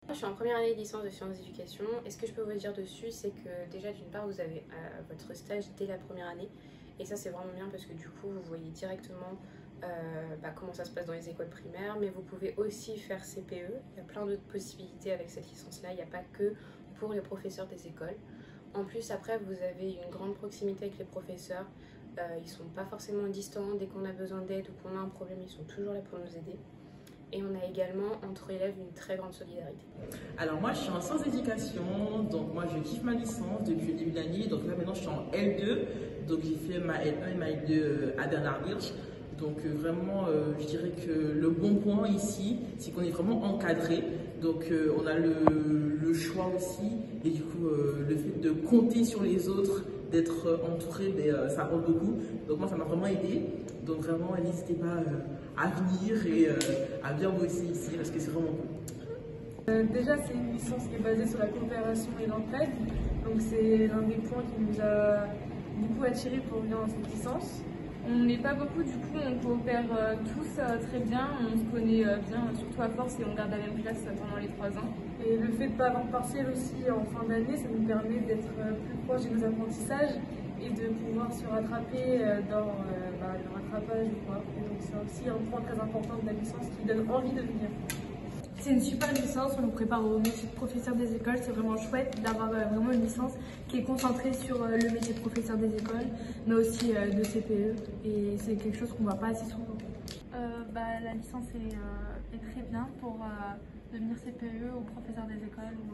Je suis en première année de licence de sciences d'éducation et ce que je peux vous dire dessus, c'est que déjà d'une part vous avez votre stage dès la première année et ça c'est vraiment bien parce que du coup vous voyez directement comment ça se passe dans les écoles primaires, mais vous pouvez aussi faire CPE. Il y a plein d'autres possibilités avec cette licence là, il n'y a pas que pour les professeurs des écoles. En plus après vous avez une grande proximité avec les professeurs, ils sont pas forcément distants, dès qu'on a besoin d'aide ou qu'on a un problème ils sont toujours là pour nous aider. Et on a également entre élèves une très grande solidarité. Alors moi je suis en sciences d'éducation, donc moi je kiffe ma licence depuis le début de l'année, donc là maintenant je suis en L2, donc j'ai fait ma L1 et ma L2 à Bernard-Hirsch. Donc vraiment je dirais que le bon point ici c'est qu'on est vraiment encadré, donc on a le choix aussi et du coup le fait de compter sur les autres, d'être entouré, ça rend beaucoup, donc moi ça m'a vraiment aidé, donc vraiment n'hésitez pas à venir et à bien bosser ici parce que c'est vraiment cool. Déjà, c'est une licence qui est basée sur la coopération et l'entraide, donc c'est l'un des points qui nous a beaucoup attirés pour venir dans cette licence. On n'est pas beaucoup, du coup on coopère tous très bien, on se connaît bien, surtout à force, et on garde la même classe pendant les 3 ans. Et le fait de ne pas avoir de partiel aussi en fin d'année, ça nous permet d'être plus proche de nos apprentissages et de pouvoir se rattraper dans le rattrapage ou quoi. Et donc c'est aussi un point très important de la licence qui donne envie de venir. C'est une super licence, on nous prépare au métier de professeur des écoles, c'est vraiment chouette d'avoir vraiment une licence qui est concentrée sur le métier de professeur des écoles, mais aussi de CPE, et c'est quelque chose qu'on ne voit pas assez souvent. La licence est très bien pour devenir CPE ou professeur des écoles ou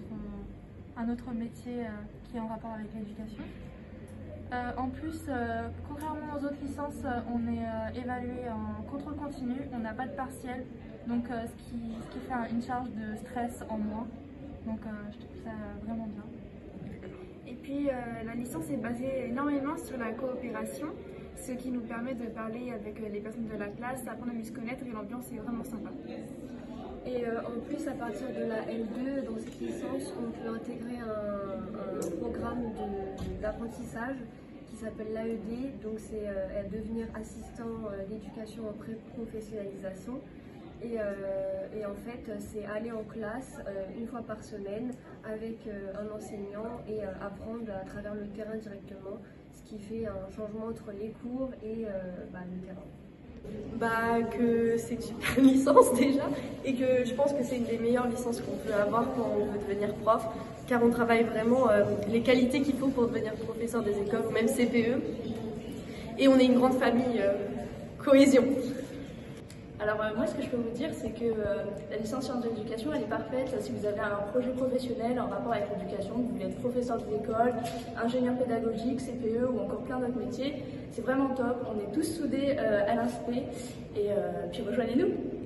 un autre métier qui est en rapport avec l'éducation. En plus, contrairement aux autres licences, on est évalué en contrôle continu, on n'a pas de partiel, donc ce qui fait une charge de stress en moins. Donc je trouve ça vraiment bien. Et puis la licence est basée énormément sur la coopération, ce qui nous permet de parler avec les personnes de la classe, d'apprendre à mieux se connaître, et l'ambiance est vraiment sympa. Et en plus, à partir de la L2, dans cette licence, on peut intégrer un programme d'apprentissage qui s'appelle l'AED, donc c'est devenir assistant d'éducation en pré-professionnalisation. Et en fait, c'est aller en classe une fois par semaine avec un enseignant et apprendre à travers le terrain directement, ce qui fait un changement entre les cours et le terrain. Que c'est une super licence déjà, et que je pense que c'est une des meilleures licences qu'on peut avoir quand on veut devenir prof, car on travaille vraiment les qualités qu'il faut pour devenir professeur des écoles ou même CPE, et on est une grande famille, cohésion. Alors moi ce que je peux vous dire c'est que la licence sciences de l'éducation elle est parfaite si vous avez un projet professionnel en rapport avec l'éducation, vous voulez être professeur des écoles, ingénieur pédagogique, CPE ou encore plein d'autres métiers. C'est vraiment top, on est tous soudés à l'INSPE et puis rejoignez-nous.